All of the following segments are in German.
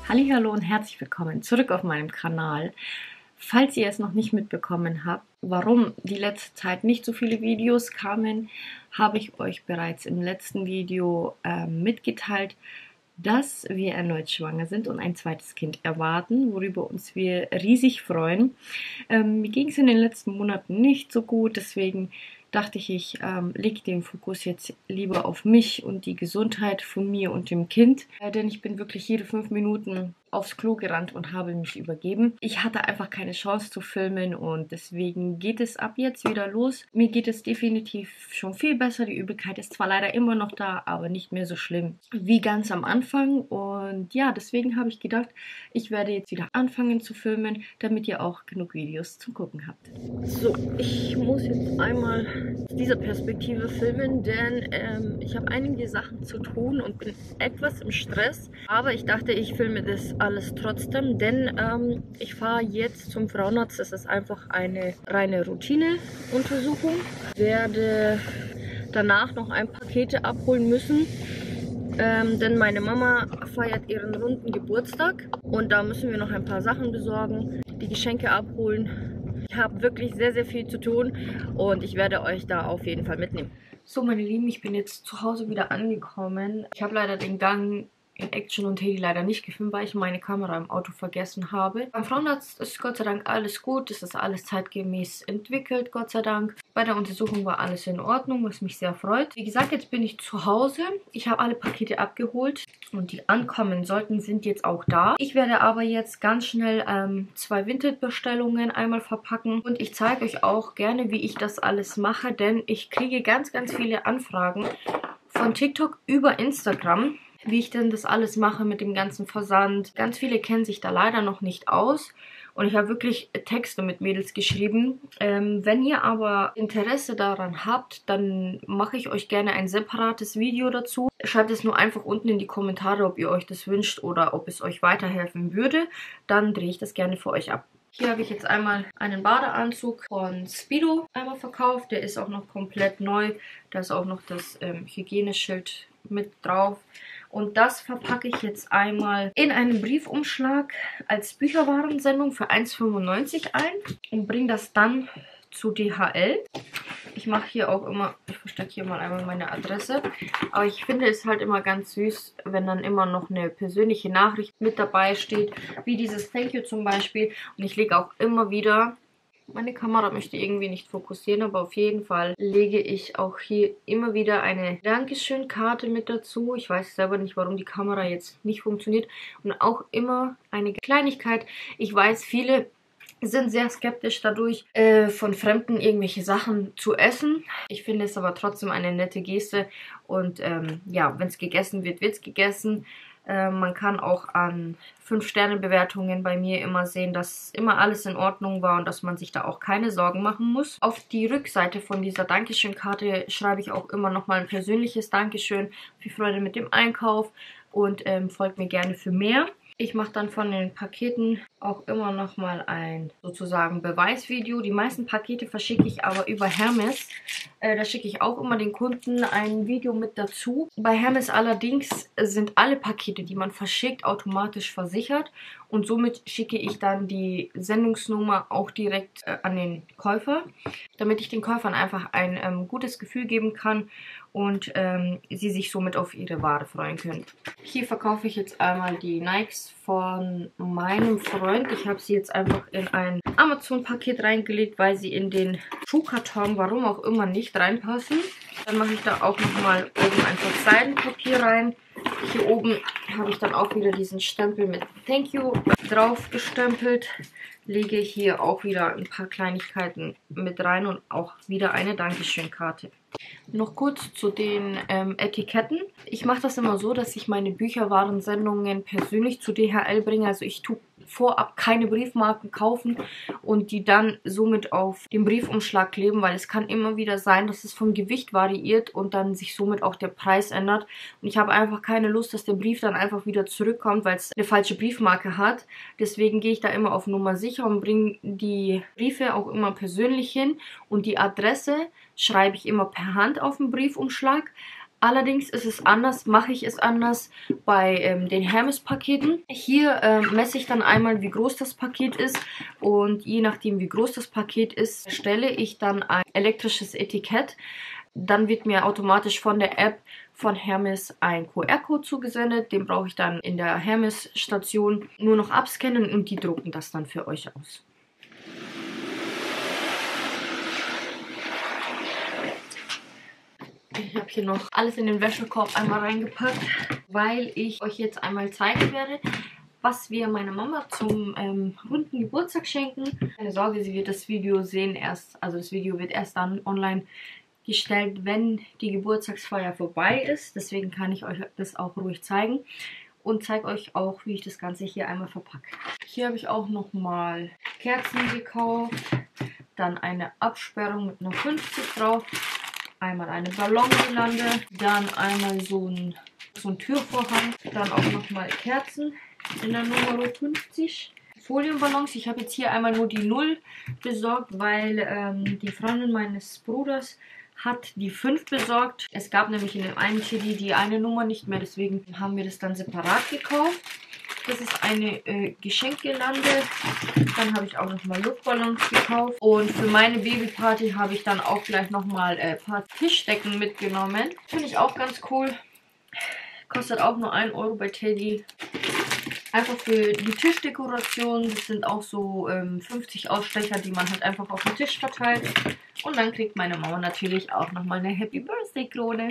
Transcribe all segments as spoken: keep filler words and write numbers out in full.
Hallihallo und herzlich willkommen zurück auf meinem Kanal. Falls ihr es noch nicht mitbekommen habt, warum die letzte Zeit nicht so viele Videos kamen, habe ich euch bereits im letzten Video äh, mitgeteilt, dass wir erneut schwanger sind und ein zweites Kind erwarten, worüber uns wir riesig freuen. Ähm, mir ging es in den letzten Monaten nicht so gut, deswegen dachte ich, ich ähm, lege den Fokus jetzt lieber auf mich und die Gesundheit von mir und dem Kind, äh, denn ich bin wirklich jede fünf Minuten aufs Klo gerannt und habe mich übergeben. Ich hatte einfach keine Chance zu filmen und deswegen geht es ab jetzt wieder los. Mir geht es definitiv schon viel besser. Die Übelkeit ist zwar leider immer noch da, aber nicht mehr so schlimm wie ganz am Anfang. Und ja, deswegen habe ich gedacht, ich werde jetzt wieder anfangen zu filmen, damit ihr auch genug Videos zum Gucken habt. So, ich muss jetzt einmal aus dieser Perspektive filmen, denn ähm, ich habe einige Sachen zu tun und bin etwas im Stress. Aber ich dachte, ich filme das alles trotzdem, denn ähm, ich fahre jetzt zum Frauenarzt. Das ist einfach eine reine Routineuntersuchung. Ich werde danach noch ein Pakete abholen müssen, ähm, denn meine Mama feiert ihren runden Geburtstag und da müssen wir noch ein paar Sachen besorgen, die Geschenke abholen. Ich habe wirklich sehr, sehr viel zu tun und ich werde euch da auf jeden Fall mitnehmen. So, meine Lieben, ich bin jetzt zu Hause wieder angekommen. Ich habe leider den Gang in Action und Heli leider nicht gefilmt, weil ich meine Kamera im Auto vergessen habe. Beim Frauenarzt ist Gott sei Dank alles gut. Es ist alles zeitgemäß entwickelt, Gott sei Dank. Bei der Untersuchung war alles in Ordnung, was mich sehr freut. Wie gesagt, jetzt bin ich zu Hause. Ich habe alle Pakete abgeholt und die ankommen sollten, sind jetzt auch da. Ich werde aber jetzt ganz schnell ähm, zwei Vinted-Bestellungen einmal verpacken und ich zeige euch auch gerne, wie ich das alles mache, denn ich kriege ganz, ganz viele Anfragen von TikTok über Instagram, wie ich denn das alles mache mit dem ganzen Versand. Ganz viele kennen sich da leider noch nicht aus und ich habe wirklich Texte mit Mädels geschrieben. Ähm, wenn ihr aber Interesse daran habt, dann mache ich euch gerne ein separates Video dazu. Schreibt es nur einfach unten in die Kommentare, ob ihr euch das wünscht oder ob es euch weiterhelfen würde. Dann drehe ich das gerne für euch ab. Hier habe ich jetzt einmal einen Badeanzug von Speedo einmal verkauft. Der ist auch noch komplett neu. Da ist auch noch das ähm, Hygieneschild mit drauf. Und das verpacke ich jetzt einmal in einen Briefumschlag als Bücherwarensendung für eins fünfundneunzig ein und bringe das dann zu D H L. Ich mache hier auch immer, ich verstecke hier mal einmal meine Adresse, aber ich finde es halt immer ganz süß, wenn dann immer noch eine persönliche Nachricht mit dabei steht, wie dieses Thank you zum Beispiel. Und ich lege auch immer wieder, meine Kamera möchte irgendwie nicht fokussieren, aber auf jeden Fall lege ich auch hier immer wieder eine Dankeschön-Karte mit dazu. Ich weiß selber nicht, warum die Kamera jetzt nicht funktioniert. Und auch immer eine Kleinigkeit. Ich weiß, viele sind sehr skeptisch dadurch, äh, von Fremden irgendwelche Sachen zu essen. Ich finde es aber trotzdem eine nette Geste. Und ähm, ja, wenn es gegessen wird, wird es gegessen. Äh, man kann auch an fünf Sterne Bewertungen bei mir immer sehen, dass immer alles in Ordnung war und dass man sich da auch keine Sorgen machen muss. Auf die Rückseite von dieser Dankeschön-Karte schreibe ich auch immer nochmal ein persönliches Dankeschön. Viel Freude mit dem Einkauf und ähm, folgt mir gerne für mehr. Ich mache dann von den Paketen auch immer noch mal ein sozusagen Beweisvideo. Die meisten Pakete verschicke ich aber über Hermes. Äh, da schicke ich auch immer den Kunden ein Video mit dazu. Bei Hermes allerdings sind alle Pakete, die man verschickt, automatisch versichert. Und somit schicke ich dann die Sendungsnummer auch direkt äh, an den Käufer, damit ich den Käufern einfach ein ähm, gutes Gefühl geben kann und ähm, sie sich somit auf ihre Ware freuen können. Hier verkaufe ich jetzt einmal die Nikes von meinem Freund. Ich habe sie jetzt einfach in ein Amazon-Paket reingelegt, weil sie in den Schuhkarton, warum auch immer, nicht reinpassen. Dann mache ich da auch nochmal oben einfach Seidenpapier rein. Hier oben habe ich dann auch wieder diesen Stempel mit Thank you drauf gestempelt. Lege hier auch wieder ein paar Kleinigkeiten mit rein und auch wieder eine Dankeschön-Karte. Noch kurz zu den ähm, Etiketten. Ich mache das immer so, dass ich meine Bücherwarensendungen persönlich zu D H L bringe. Also ich tue vorab keine Briefmarken kaufen und die dann somit auf dem Briefumschlag kleben, weil es kann immer wieder sein, dass es vom Gewicht variiert und dann sich somit auch der Preis ändert. Und ich habe einfach keine Lust, dass der Brief dann einfach wieder zurückkommt, weil es eine falsche Briefmarke hat. Deswegen gehe ich da immer auf Nummer sicher und bringe die Briefe auch immer persönlich hin und die Adresse schreibe ich immer per Hand auf den Briefumschlag. Allerdings ist es anders, mache ich es anders bei ähm, den Hermes-Paketen. Hier ähm, messe ich dann einmal, wie groß das Paket ist, und je nachdem, wie groß das Paket ist, erstelle ich dann ein elektrisches Etikett. Dann wird mir automatisch von der App von Hermes ein Q R-Code zugesendet. Den brauche ich dann in der Hermes-Station nur noch abscannen und die drucken das dann für euch aus. Ich habe hier noch alles in den Wäschekorb einmal reingepackt, weil ich euch jetzt einmal zeigen werde, was wir meiner Mama zum ähm, runden Geburtstag schenken. Keine Sorge, sie wird das Video sehen erst, also das Video wird erst dann online gestellt, wenn die Geburtstagsfeier vorbei ist. Deswegen kann ich euch das auch ruhig zeigen und zeige euch auch, wie ich das Ganze hier einmal verpacke. Hier habe ich auch nochmal Kerzen gekauft, dann eine Absperrung mit einer fünfzig drauf. Einmal eine Ballongirlande, dann einmal so ein, so ein Türvorhang, dann auch nochmal Kerzen in der Nummer fünfzig. Folienballons, ich habe jetzt hier einmal nur die null besorgt, weil ähm, die Freundin meines Bruders hat die fünf besorgt. Es gab nämlich in dem einen T D die eine Nummer nicht mehr, deswegen haben wir das dann separat gekauft. Das ist eine äh, Geschenkgirlande. Dann habe ich auch nochmal Luftballons gekauft. Und für meine Babyparty habe ich dann auch gleich nochmal ein äh, paar Tischdecken mitgenommen. Finde ich auch ganz cool. Kostet auch nur ein Euro bei Teddy. Einfach für die Tischdekoration. Das sind auch so ähm, fünfzig Ausstecher, die man halt einfach auf den Tisch verteilt. Und dann kriegt meine Mama natürlich auch nochmal eine Happy Birthday Krone.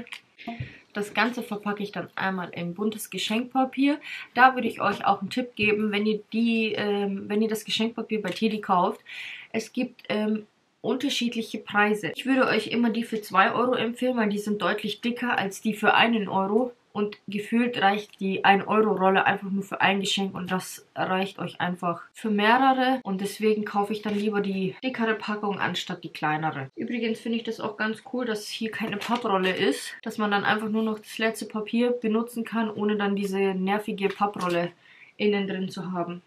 Das Ganze verpacke ich dann einmal in buntes Geschenkpapier. Da würde ich euch auch einen Tipp geben, wenn ihr, die, ähm, wenn ihr das Geschenkpapier bei Teddy kauft. Es gibt ähm, unterschiedliche Preise. Ich würde euch immer die für zwei Euro empfehlen, weil die sind deutlich dicker als die für einen Euro. Und gefühlt reicht die ein Euro Rolle einfach nur für ein Geschenk und das reicht euch einfach für mehrere. Und deswegen kaufe ich dann lieber die dickere Packung anstatt die kleinere. Übrigens finde ich das auch ganz cool, dass hier keine Papprolle ist. Dass man dann einfach nur noch das letzte Papier benutzen kann, ohne dann diese nervige Papprolle innen drin zu haben.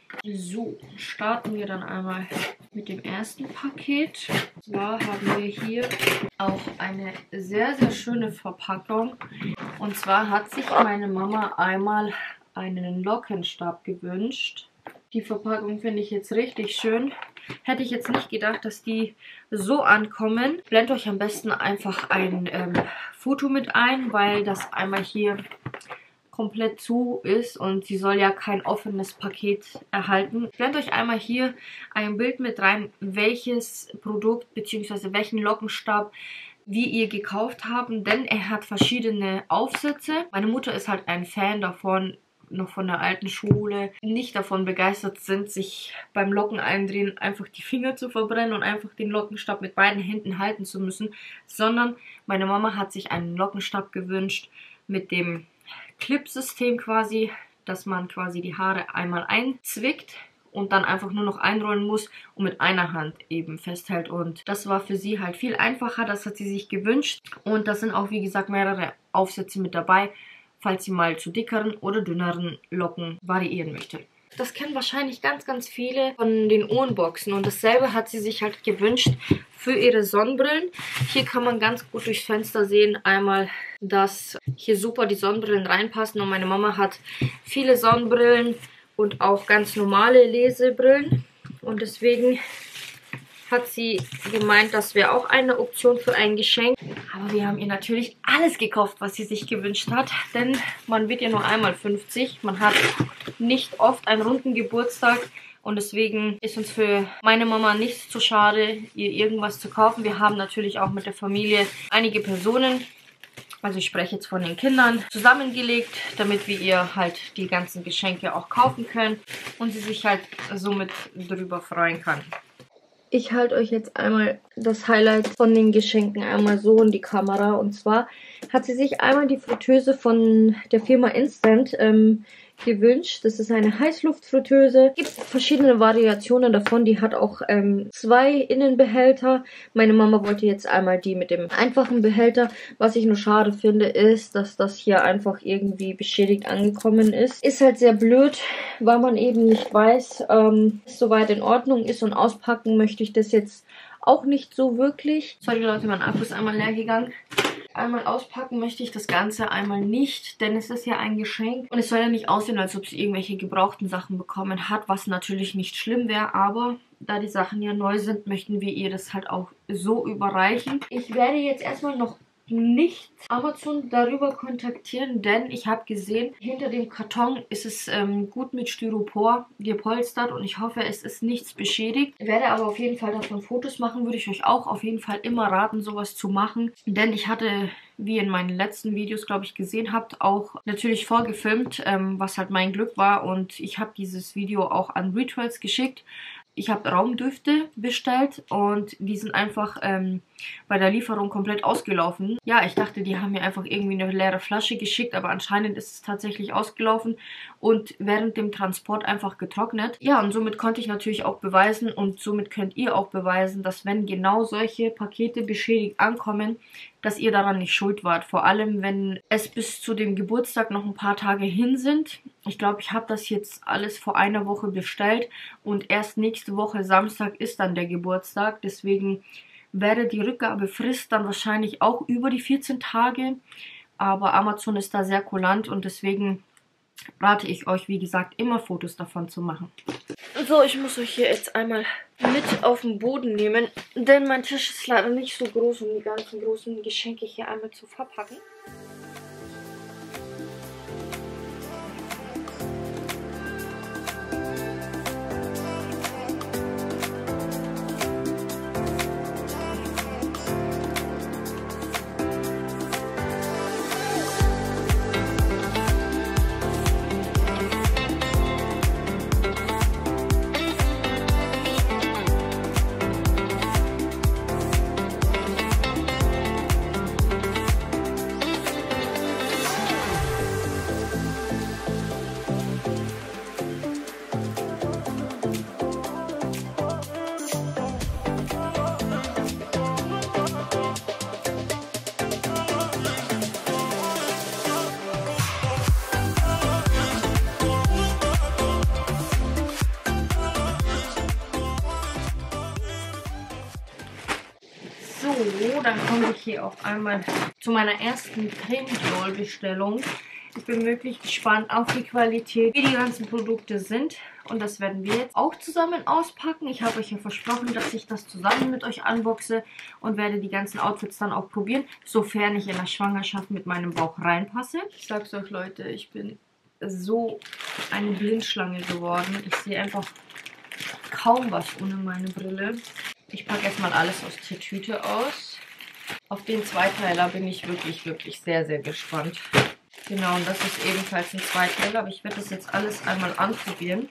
So, starten wir dann einmal mit dem ersten Paket. Und zwar haben wir hier auch eine sehr, sehr schöne Verpackung. Und zwar hat sich meine Mama einmal einen Lockenstab gewünscht. Die Verpackung finde ich jetzt richtig schön. Hätte ich jetzt nicht gedacht, dass die so ankommen. Blendet euch am besten einfach ein ähm, Foto mit ein, weil das einmal hier komplett zu ist und sie soll ja kein offenes Paket erhalten. Blendet euch einmal hier ein Bild mit rein, welches Produkt bzw. welchen Lockenstab wie ihr gekauft haben, denn er hat verschiedene Aufsätze. Meine Mutter ist halt ein Fan davon, noch von der alten Schule, nicht davon begeistert sind, sich beim Locken eindrehen einfach die Finger zu verbrennen und einfach den Lockenstab mit beiden Händen halten zu müssen, sondern meine Mama hat sich einen Lockenstab gewünscht mit dem Clip-System quasi, dass man quasi die Haare einmal einzwickt und dann einfach nur noch einrollen muss und mit einer Hand eben festhält. Und das war für sie halt viel einfacher, das hat sie sich gewünscht. Und da sind auch, wie gesagt, mehrere Aufsätze mit dabei, falls sie mal zu dickeren oder dünneren Locken variieren möchte. Das kennen wahrscheinlich ganz, ganz viele von den Ohrenboxen. Und dasselbe hat sie sich halt gewünscht für ihre Sonnenbrillen. Hier kann man ganz gut durchs Fenster sehen, einmal, dass hier super die Sonnenbrillen reinpassen. Und meine Mama hat viele Sonnenbrillen und auch ganz normale Lesebrillen. Und deswegen hat sie gemeint, das wäre auch eine Option für ein Geschenk. Aber wir haben ihr natürlich alles gekauft, was sie sich gewünscht hat. Denn man wird ja nur einmal fünfzig. Man hat nicht oft einen runden Geburtstag. Und deswegen ist uns für meine Mama nichts zu schade, ihr irgendwas zu kaufen. Wir haben natürlich auch mit der Familie einige Personen, also ich spreche jetzt von den Kindern, zusammengelegt, damit wir ihr halt die ganzen Geschenke auch kaufen können und sie sich halt somit drüber freuen kann. Ich halte euch jetzt einmal das Highlight von den Geschenken einmal so in die Kamera. Und zwar hat sie sich einmal die Fritteuse von der Firma Instant ähm, gewünscht. Das ist eine Heißluftfritteuse. Es gibt verschiedene Variationen davon. Die hat auch ähm, zwei Innenbehälter. Meine Mama wollte jetzt einmal die mit dem einfachen Behälter. Was ich nur schade finde, ist, dass das hier einfach irgendwie beschädigt angekommen ist. Ist halt sehr blöd, weil man eben nicht weiß, ähm, es soweit in Ordnung ist. Und auspacken möchte ich das jetzt auch nicht so wirklich. Sorry Leute, mein Akku ist einmal leer gegangen. Einmal auspacken möchte ich das Ganze, einmal nicht, denn es ist ja ein Geschenk und es soll ja nicht aussehen, als ob sie irgendwelche gebrauchten Sachen bekommen hat, was natürlich nicht schlimm wäre, aber da die Sachen ja neu sind, möchten wir ihr das halt auch so überreichen. Ich werde jetzt erstmal noch nicht Amazon darüber kontaktieren, denn ich habe gesehen, hinter dem Karton ist es ähm, gut mit Styropor gepolstert und ich hoffe, es ist nichts beschädigt. Ich werde aber auf jeden Fall davon Fotos machen, würde ich euch auch auf jeden Fall immer raten, sowas zu machen, denn ich hatte, wie ihr in meinen letzten Videos, glaube ich, gesehen habt, auch natürlich vorgefilmt, ähm, was halt mein Glück war und ich habe dieses Video auch an Rituals geschickt. Ich habe Raumdüfte bestellt und die sind einfach ähm, bei der Lieferung komplett ausgelaufen. Ja, ich dachte, die haben mir einfach irgendwie eine leere Flasche geschickt, aber anscheinend ist es tatsächlich ausgelaufen und während dem Transport einfach getrocknet. Ja, und somit konnte ich natürlich auch beweisen und somit könnt ihr auch beweisen, dass wenn genau solche Pakete beschädigt ankommen, dass ihr daran nicht schuld wart. Vor allem, wenn es bis zu dem Geburtstag noch ein paar Tage hin sind. Ich glaube, ich habe das jetzt alles vor einer Woche bestellt und erst nächste Woche Samstag ist dann der Geburtstag. Deswegen wäre die Rückgabefrist dann wahrscheinlich auch über die vierzehn Tage. Aber Amazon ist da sehr kulant und deswegen rate ich euch, wie gesagt, immer Fotos davon zu machen. So, ich muss euch hier jetzt einmal mit auf den Boden nehmen, denn mein Tisch ist leider nicht so groß, um die ganzen großen Geschenke hier einmal zu verpacken. So, dann komme ich hier auch einmal zu meiner ersten Creme-Roll-Bestellung. Ich bin wirklich gespannt auf die Qualität, wie die ganzen Produkte sind. Und das werden wir jetzt auch zusammen auspacken. Ich habe euch ja versprochen, dass ich das zusammen mit euch unboxe und werde die ganzen Outfits dann auch probieren, sofern ich in der Schwangerschaft mit meinem Bauch reinpasse. Ich sag's euch, Leute, ich bin so eine Blindschlange geworden. Ich sehe einfach kaum was ohne meine Brille. Ich packe erstmal alles aus der Tüte aus. Auf den Zweiteiler bin ich wirklich, wirklich sehr, sehr gespannt. Genau, und das ist ebenfalls ein Zweiteiler, aber ich werde das jetzt alles einmal anprobieren.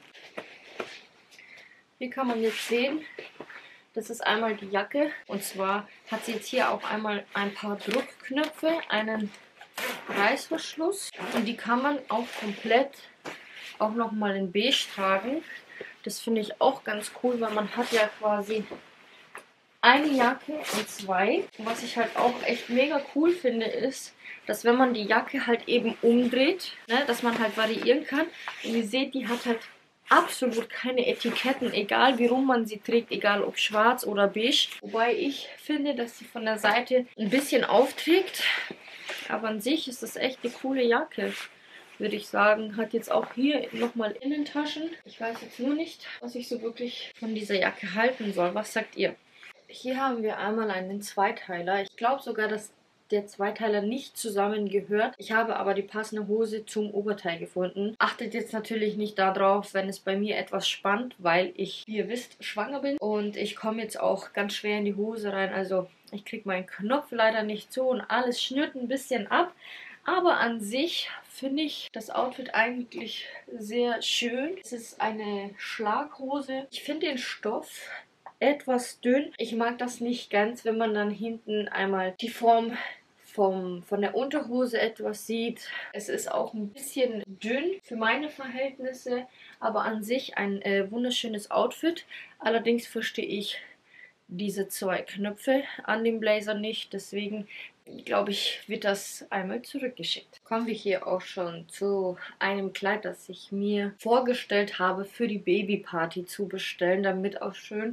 Hier kann man jetzt sehen, das ist einmal die Jacke. Und zwar hat sie jetzt hier auch einmal ein paar Druckknöpfe, einen Reißverschluss. Und die kann man auch komplett auch nochmal in beige tragen. Das finde ich auch ganz cool, weil man hat ja quasi eine Jacke und zwei. Und was ich halt auch echt mega cool finde, ist, dass wenn man die Jacke halt eben umdreht, ne, dass man halt variieren kann. Und ihr seht, die hat halt absolut keine Etiketten, egal wie rum man sie trägt, egal ob schwarz oder beige. Wobei ich finde, dass sie von der Seite ein bisschen aufträgt. Aber an sich ist das echt eine coole Jacke, würde ich sagen. Hat jetzt auch hier nochmal Innentaschen. Ich weiß jetzt nur nicht, was ich so wirklich von dieser Jacke halten soll. Was sagt ihr? Hier haben wir einmal einen Zweiteiler. Ich glaube sogar, dass der Zweiteiler nicht zusammengehört. Ich habe aber die passende Hose zum Oberteil gefunden. Achtet jetzt natürlich nicht darauf, wenn es bei mir etwas spannt, weil ich, wie ihr wisst, schwanger bin. Und ich komme jetzt auch ganz schwer in die Hose rein. Also ich kriege meinen Knopf leider nicht zu und alles schnürt ein bisschen ab. Aber an sich finde ich das Outfit eigentlich sehr schön. Es ist eine Schlaghose. Ich finde den Stoff etwas dünn. Ich mag das nicht ganz, wenn man dann hinten einmal die Form vom, von der Unterhose etwas sieht. Es ist auch ein bisschen dünn für meine Verhältnisse, aber an sich ein äh, wunderschönes Outfit. Allerdings verstehe ich diese zwei Knöpfe an dem Blazer nicht, deswegen glaube ich, wird das einmal zurückgeschickt. Kommen wir hier auch schon zu einem Kleid, das ich mir vorgestellt habe, für die Babyparty zu bestellen, damit auch schön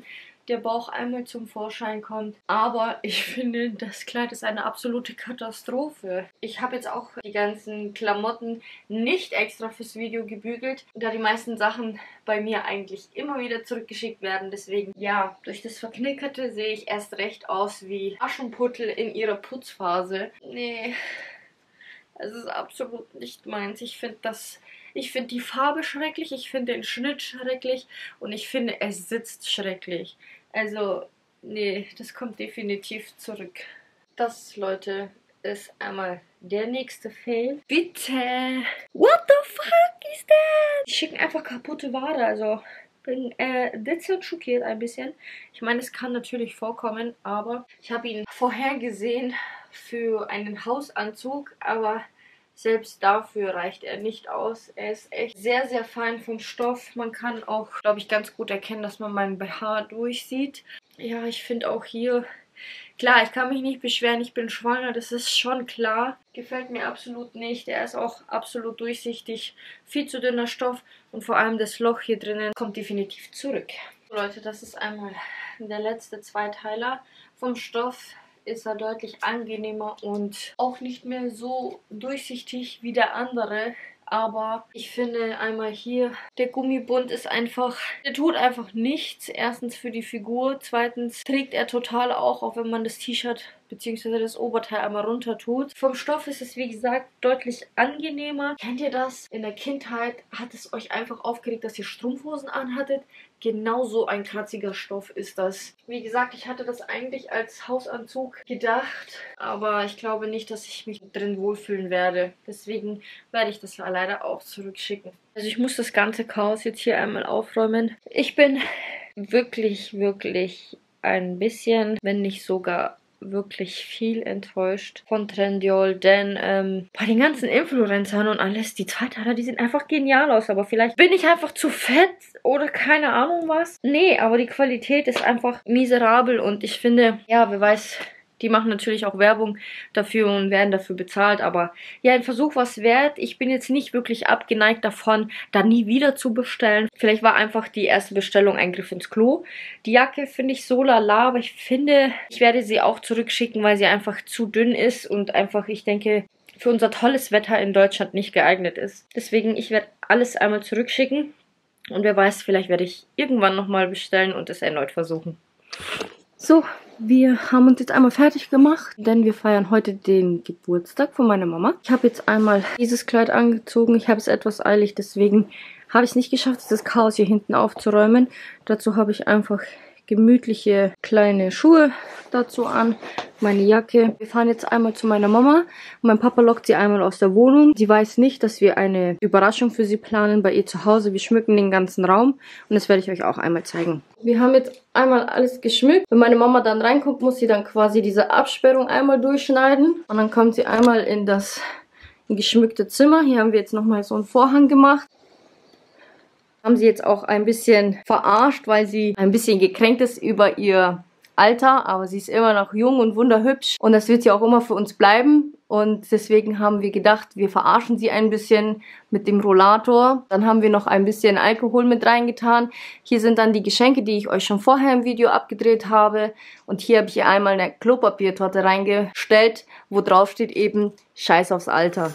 der Bauch einmal zum Vorschein kommt. Aber ich finde, das Kleid ist eine absolute Katastrophe. Ich habe jetzt auch die ganzen Klamotten nicht extra fürs Video gebügelt, da die meisten Sachen bei mir eigentlich immer wieder zurückgeschickt werden. Deswegen, ja, durch das Verknickerte sehe ich erst recht aus wie Aschenputtel in ihrer Putzphase. Nee, es ist absolut nicht meins. Ich finde das... Ich finde die Farbe schrecklich, ich finde den Schnitt schrecklich und ich finde, es sitzt schrecklich. Also, nee, das kommt definitiv zurück. Das, Leute, ist einmal der nächste Fail. Bitte! What the fuck is that? Die schicken einfach kaputte Ware, also bin äh, dezent schockiert ein bisschen. Ich meine, es kann natürlich vorkommen, aber ich habe ihn vorhergesehen für einen Hausanzug, aber... Selbst dafür reicht er nicht aus. Er ist echt sehr, sehr fein vom Stoff. Man kann auch, glaube ich, ganz gut erkennen, dass man meinen B H durchsieht. Ja, ich finde auch hier... Klar, ich kann mich nicht beschweren, ich bin schwanger, das ist schon klar. Gefällt mir absolut nicht. Er ist auch absolut durchsichtig. Viel zu dünner Stoff und vor allem das Loch hier drinnen kommt definitiv zurück. Leute, das ist einmal der letzte Zweiteiler vom Stoff. Ist er deutlich angenehmer und auch nicht mehr so durchsichtig wie der andere. Aber ich finde einmal hier, der Gummibund ist einfach, der tut einfach nichts. Erstens für die Figur, zweitens trägt er total auch, auch wenn man das T-Shirt bzw. das Oberteil einmal runter tut. Vom Stoff ist es, wie gesagt, deutlich angenehmer. Kennt ihr das? In der Kindheit hat es euch einfach aufgeregt, dass ihr Strumpfhosen anhattet. Genauso ein kratziger Stoff ist das. Wie gesagt, ich hatte das eigentlich als Hausanzug gedacht, aber ich glaube nicht, dass ich mich drin wohlfühlen werde. Deswegen werde ich das leider auch zurückschicken. Also ich muss das ganze Chaos jetzt hier einmal aufräumen. Ich bin wirklich, wirklich ein bisschen, wenn nicht sogar wirklich viel enttäuscht von Trendyol, denn ähm, bei den ganzen Influencern und alles, die Zweiteiler, die sehen einfach genial aus, aber vielleicht bin ich einfach zu fett oder keine Ahnung was. Nee, aber die Qualität ist einfach miserabel und ich finde, ja, wer weiß... Die machen natürlich auch Werbung dafür und werden dafür bezahlt, aber ja, ein Versuch war es wert. Ich bin jetzt nicht wirklich abgeneigt davon, da nie wieder zu bestellen. Vielleicht war einfach die erste Bestellung ein Griff ins Klo. Die Jacke finde ich so lala, aber ich finde, ich werde sie auch zurückschicken, weil sie einfach zu dünn ist und einfach, ich denke, für unser tolles Wetter in Deutschland nicht geeignet ist. Deswegen, ich werde alles einmal zurückschicken und wer weiß, vielleicht werde ich irgendwann nochmal bestellen und es erneut versuchen. So, wir haben uns jetzt einmal fertig gemacht, denn wir feiern heute den Geburtstag von meiner Mama. Ich habe jetzt einmal dieses Kleid angezogen. Ich habe es etwas eilig, deswegen habe ich es nicht geschafft, das Chaos hier hinten aufzuräumen. Dazu habe ich einfach gemütliche kleine Schuhe dazu an, meine Jacke. Wir fahren jetzt einmal zu meiner Mama. Mein Papa lockt sie einmal aus der Wohnung. Sie weiß nicht, dass wir eine Überraschung für sie planen bei ihr zu Hause. Wir schmücken den ganzen Raum und das werde ich euch auch einmal zeigen. Wir haben jetzt einmal alles geschmückt. Wenn meine Mama dann reinkommt, muss sie dann quasi diese Absperrung einmal durchschneiden und dann kommt sie einmal in das geschmückte Zimmer. Hier haben wir jetzt nochmal so einen Vorhang gemacht. Haben sie jetzt auch ein bisschen verarscht, weil sie ein bisschen gekränkt ist über ihr Alter, aber sie ist immer noch jung und wunderhübsch und das wird sie auch immer für uns bleiben und deswegen haben wir gedacht, wir verarschen sie ein bisschen mit dem Rollator. Dann haben wir noch ein bisschen Alkohol mit reingetan. Hier sind dann die Geschenke, die ich euch schon vorher im Video abgedreht habe und hier habe ich ihr einmal eine Klopapiertorte reingestellt, wo drauf steht eben Scheiß aufs Alter.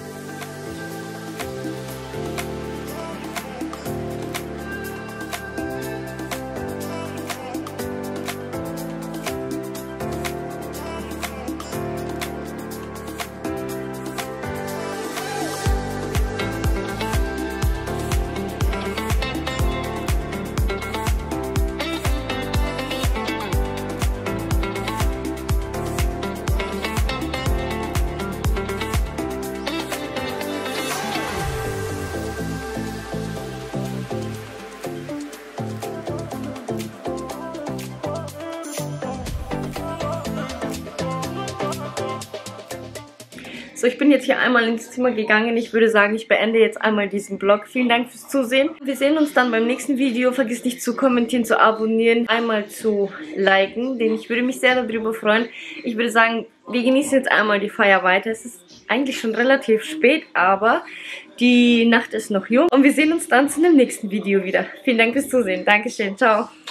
So, ich bin jetzt hier einmal ins Zimmer gegangen. Ich würde sagen, ich beende jetzt einmal diesen Vlog. Vielen Dank fürs Zusehen. Wir sehen uns dann beim nächsten Video. Vergiss nicht zu kommentieren, zu abonnieren, einmal zu liken, denn ich würde mich sehr darüber freuen. Ich würde sagen, wir genießen jetzt einmal die Feier weiter. Es ist eigentlich schon relativ spät, aber die Nacht ist noch jung. Und wir sehen uns dann zu einem nächsten Video wieder. Vielen Dank fürs Zusehen. Dankeschön. Ciao.